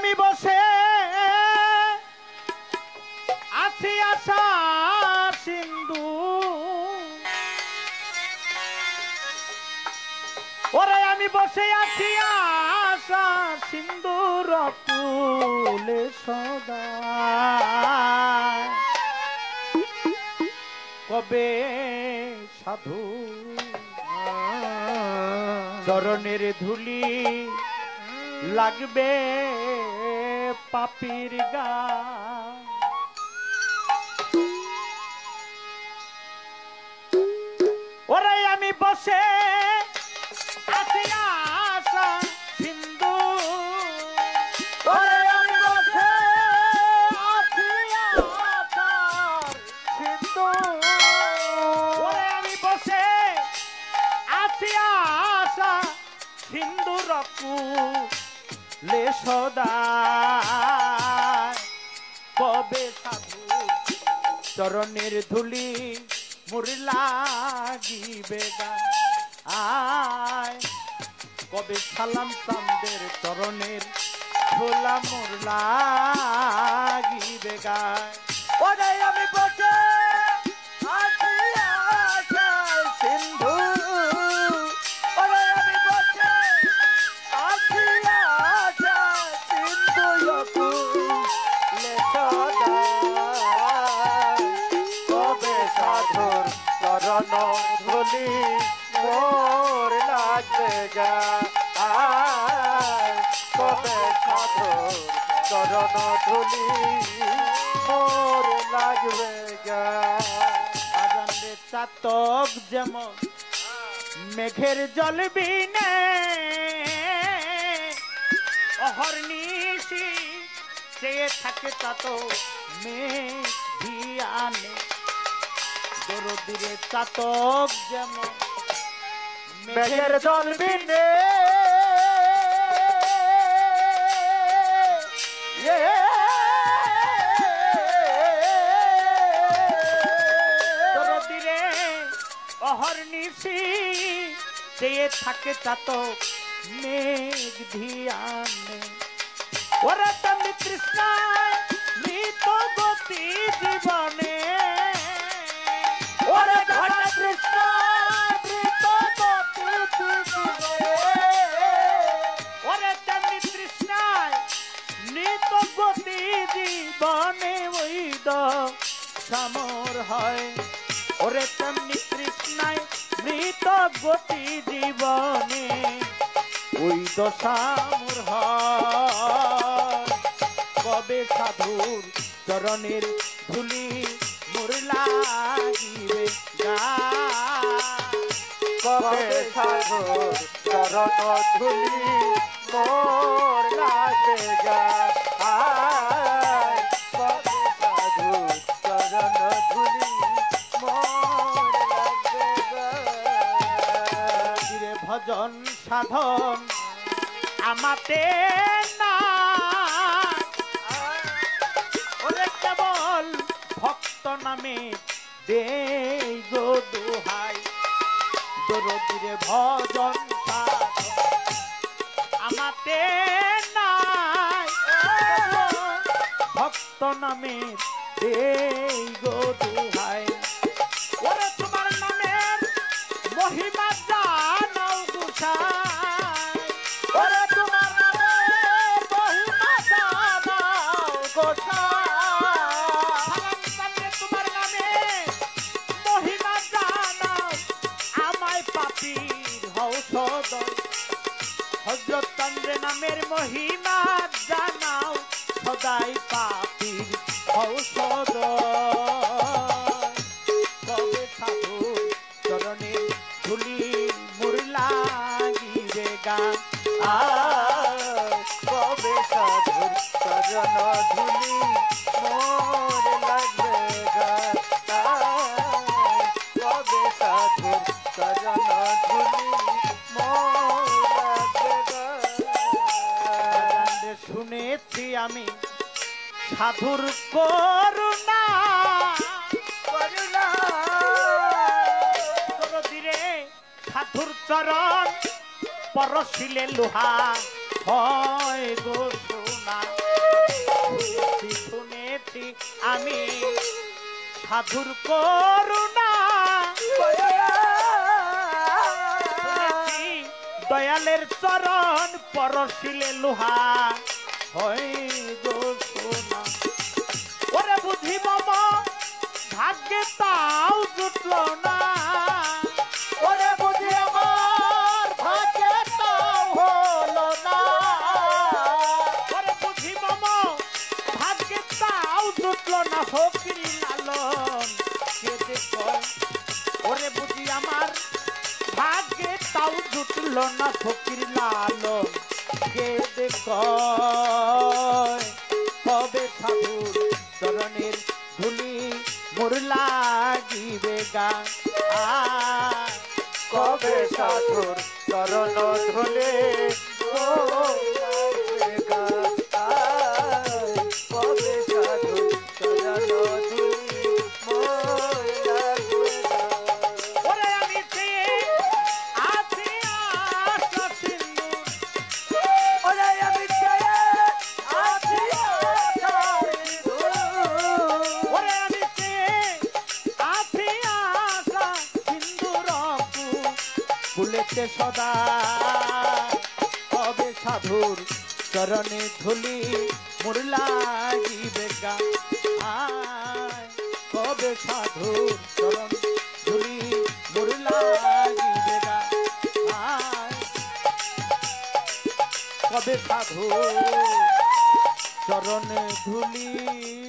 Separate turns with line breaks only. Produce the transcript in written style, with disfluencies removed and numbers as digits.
আমি বসে আছি আশা সিন্ধু ওরে আমি বসে আছি আশা সিন্ধুর তুলে সদা কবে সাধু চরণের ধুলি লাগবে পাপির গা ওরে আমি বসে আছি আশা সিন্ধু ওরে আমি বসে আছি আশা সিন্ধু ওরে আমি বসে আছি আশা সিন্ধু রকু লে সদা কবে সাধু চরণের ধুলি মোর লাগিবে গা আয় কবে সালাম চাঁদের চরণের ধুলা মোর লাগিবে গা ওরে আমি বসে আছি আশা সিন্ধু ওরে আমি বসে আছি আশা সিন্ধু লে সদা কবে সাধুর চরণ ধুলি মোর লাগবে গা কবে সাধুর চরণ ধুলি মোর লাগবে গা আজানরে চাতক যেমন মেঘের জল বিনে অহর্নিশি চেয়ে থাকে চাতক মেঘ ধিয়ানে দরদিরে চাতক যেমন মেঘের জল বিনে দরদিরে অহর্নিশি চেয়ে থাকে চাতক মেঘ ধিয়ানে ওরা তেমনি তৃষ্ণায় মৃত গতি জীবনে ওরে ঘটা তৃষ্ণায় মৃত গতি জীবনে ওরে তেমনি তৃষ্ণায় মৃত গতি জীবনে ওই সামর হয় ওরে তেমনি তৃষ্ণায় মৃত গতি জীবনে ওই দশামুর হয় কবে সাধুর চরণের ধুলি মোর লাগিবে গা কবে সাধুর চরণ ধুলি মোর লাগবে গা কবে সাধুর চরণ ধুলি মোর লাগবে গা ভজন সাধন আমাতে না ওরে কেবল ভক্ত নামে দেই গো দোহাই দরদিরে ভজন সাধন আমাতে নাই ভক্ত নামে দেই গো দোহাই ওরে তোমার নামের মহিমা জানাও গোসাই ওরে তোমার নামের মহিমা জানাও গোসাই তোমার নামে মহিমা জানাও আমায় পাপীর হও সদয় হযরত চন্দ্রে নামের মহিমা জানাও সদাই পাপীর হও সদয় কবে সাধুর চরণে ধুলি মোর লাগিবে গা কবে সাধুর চরণ ধুলি মোর লাগবে গা কবে সাধুর চরণ ধুলি মোর লাগবে গা শুনেছি আমি সাধুর করুণা করুণা দরদিরে সাধুর চরণ পরশিলে লোহা হয় গো সোনা শুনেছি আমি সাধুর করুণা, শুনেছি দয়ালের চরণ পরশিলে লোহা হয় গো সোনা। ওরে বুঝি মামা ভাগ্যে তাও জুটল না, ওরে বুঝি আমার ভাগ্যে তাও হলো না, ওরে বুঝি মামা ভাগ্যে তাও জুটল না ফকিরি লালন কেঁদে কয়, ওরে বুঝি আমার ভাগ্যে তাও জুটল না ফকির লালন কেঁদে কয়, কবে সাধুর চরণের ধুলি মোর লাগিবে গা, কবে সাধুর চরণ ধুলি মোর লাগিবে গা, কবে সাধুর চরণ ধুলি মোর লাগিবে গা। ওরে আমি চেয়ে আছি আশা সিন্দুর, ওরে আমি চেয়ে আছি আশা সিন্দুর, ওরে আমি চেয়ে আছি আশা সিন্দুর ফুলেতে সদা, কবে সাধুর চরণে ধুলি মোর লাগিবে গা, কবে সাধুর চরণ ধুলি মোর লাগিবে গা, কবে সাধুর চরণে ধুলি